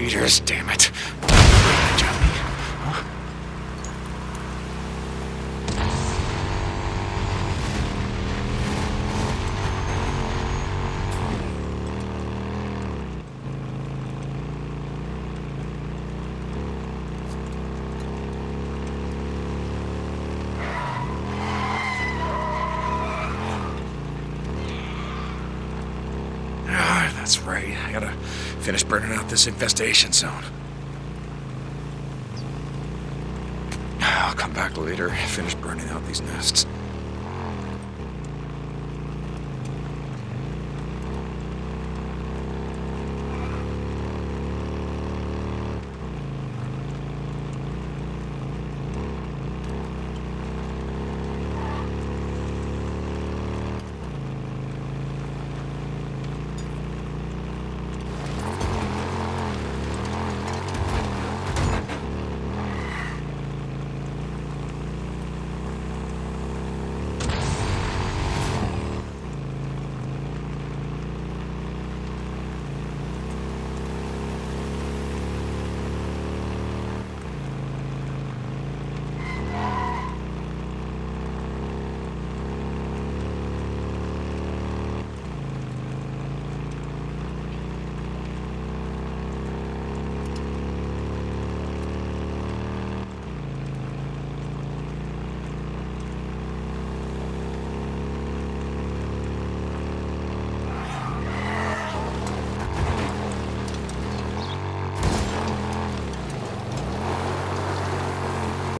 Breeders, damn it. Range on me, huh? That's right. I gotta finish burning out this infestation zone. I'll come back later, finish burning out these nests.